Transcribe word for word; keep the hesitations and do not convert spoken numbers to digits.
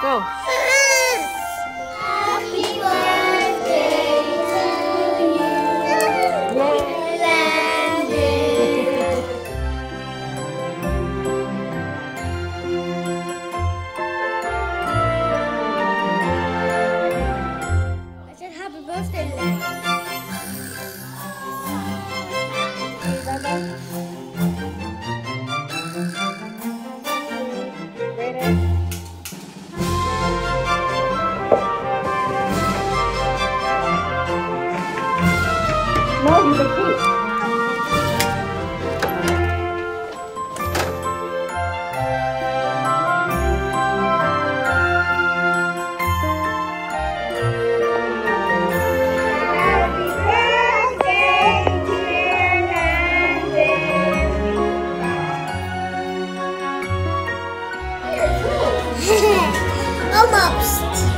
Go. Happy birthday to you. I said happy birthday. No, he's a kid. Happy birthday, dear Nandini. Almost.